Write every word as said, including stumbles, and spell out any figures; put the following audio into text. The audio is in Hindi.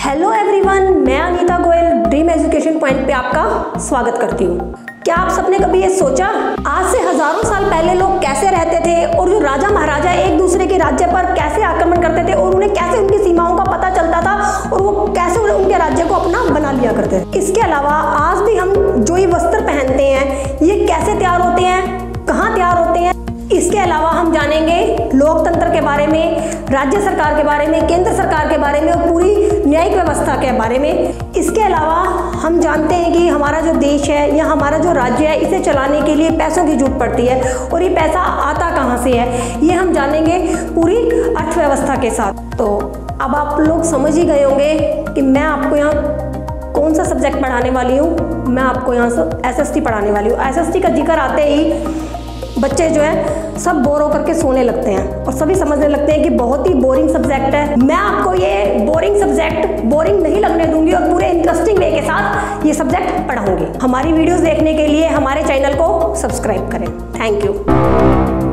हेलो एवरीवन, मैं Anita Goyal dream education point पे आपका स्वागत करती हूँ। क्या आप सबने कभी ये सोचा आज से हजारों साल पहले लोग कैसे रहते थे और जो राजा महाराजा एक दूसरे के राज्य पर कैसे आक्रमण करते थे और उन्हें कैसे उनकी सीमाओं का पता चलता था और वो कैसे उनके राज्य को अपना बना लिया करते थे। इसके अलावा आज भी हम जो ये वस्त्र पहनते हैं ये कैसे तैयार होते हैं, कहाँ तैयार होते हैं। इसके अलावा हम जानेंगे लोकतंत्र के बारे में, राज्य सरकार के बारे में, केंद्र सरकार के बारे में और पूरी न्यायिक व्यवस्था के बारे में। इसके अलावा हम जानते हैं कि हमारा जो देश है या हमारा जो राज्य है इसे चलाने के लिए पैसों की जरूरत पड़ती है और ये पैसा आता कहाँ से है ये हम जानेंगे पूरी अर्थव्यवस्था के साथ। तो अब आप लोग समझ ही गए होंगे कि मैं आपको यहाँ कौन सा सब्जेक्ट पढ़ाने वाली हूँ। मैं आपको यहाँ से एस एस टी पढ़ाने वाली हूँ। एस एस टी का जिक्र आते ही बच्चे जो है सब बोर होकर के सोने लगते हैं और सभी समझने लगते हैं कि बहुत ही बोरिंग सब्जेक्ट है। मैं आपको ये बोरिंग सब्जेक्ट बोरिंग नहीं लगने दूंगी और पूरे इंटरेस्टिंग वे के साथ ये सब्जेक्ट पढ़ाऊंगी। हमारी वीडियोस देखने के लिए हमारे चैनल को सब्सक्राइब करें। Thank you.